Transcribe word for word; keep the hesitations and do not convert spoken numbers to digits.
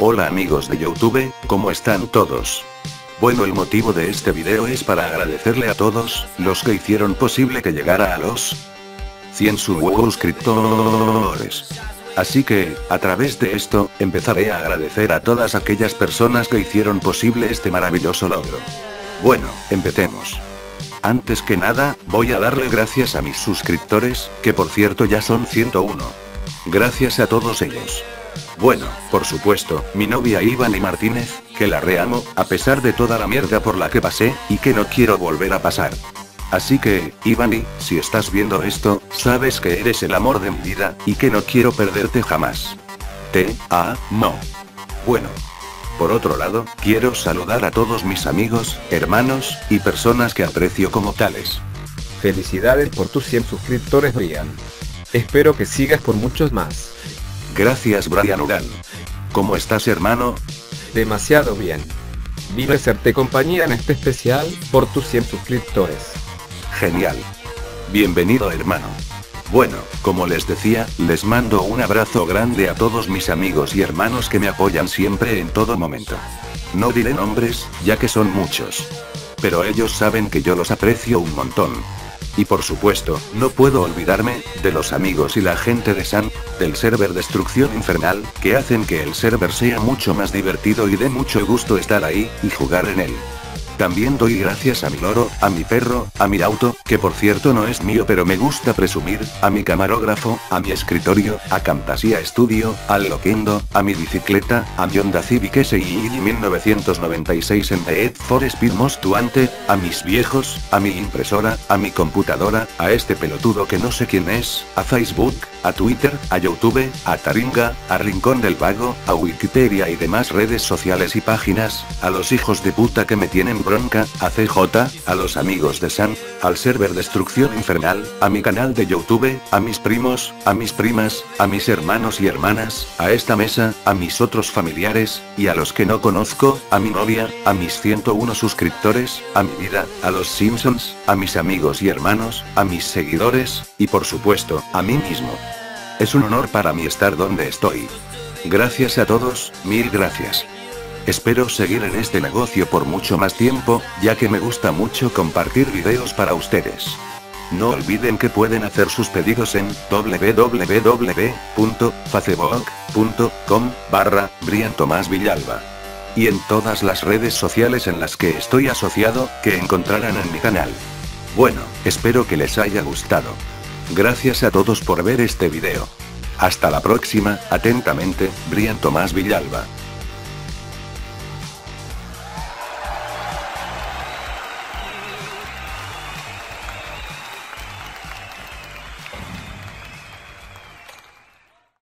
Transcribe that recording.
Hola amigos de YouTube, ¿cómo están todos? Bueno, el motivo de este video es para agradecerle a todos los que hicieron posible que llegara a los cien suscriptores. Así que, a través de esto, empezaré a agradecer a todas aquellas personas que hicieron posible este maravilloso logro. Bueno, empecemos. Antes que nada, voy a darle gracias a mis suscriptores, que por cierto ya son ciento uno. Gracias a todos ellos. Bueno, por supuesto, mi novia Ivani Martínez, que la reamo, a pesar de toda la mierda por la que pasé, y que no quiero volver a pasar. Así que, Ivani, si estás viendo esto, sabes que eres el amor de mi vida, y que no quiero perderte jamás. Te amo. Bueno. Por otro lado, quiero saludar a todos mis amigos, hermanos, y personas que aprecio como tales. Felicidades por tus cien suscriptores, Brian. Espero que sigas por muchos más. Gracias, Brian Urán. ¿Cómo estás, hermano? Demasiado bien. Vine a hacerte compañía en este especial, por tus cien suscriptores. Genial. Bienvenido, hermano. Bueno, como les decía, les mando un abrazo grande a todos mis amigos y hermanos que me apoyan siempre en todo momento. No diré nombres, ya que son muchos. Pero ellos saben que yo los aprecio un montón. Y por supuesto, no puedo olvidarme de los amigos y la gente de San, del server Destrucción Infernal, que hacen que el server sea mucho más divertido y dé mucho gusto estar ahí, y jugar en él. También doy gracias a mi loro, a mi perro, a mi auto, que por cierto no es mío pero me gusta presumir, a mi camarógrafo, a mi escritorio, a Camtasia Studio, al Loquendo, a mi bicicleta, a mi Honda Civic S I mil novecientos noventa y seis en Need for Speed Most Wanted, a mis viejos, a mi impresora, a mi computadora, a este pelotudo que no sé quién es, a Facebook, a Twitter, a YouTube, a Taringa, a Rincón del Vago, a Wikipedia y demás redes sociales y páginas, a los hijos de puta que me tienen bronca, a C J, a los amigos de San, al server Destrucción Infernal, a mi canal de YouTube, a mis primos, a mis primas, a mis hermanos y hermanas, a esta mesa, a mis otros familiares, y a los que no conozco, a mi novia, a mis ciento uno suscriptores, a mi vida, a los Simpsons, a mis amigos y hermanos, a mis seguidores, y por supuesto, a mí mismo. Es un honor para mí estar donde estoy. Gracias a todos, mil gracias. Espero seguir en este negocio por mucho más tiempo, ya que me gusta mucho compartir videos para ustedes. No olviden que pueden hacer sus pedidos en w w w punto facebook punto com barra Brian Tomás Villalba. Y en todas las redes sociales en las que estoy asociado, que encontrarán en mi canal. Bueno, espero que les haya gustado. Gracias a todos por ver este video. Hasta la próxima, atentamente, Brian Tomás Villalba.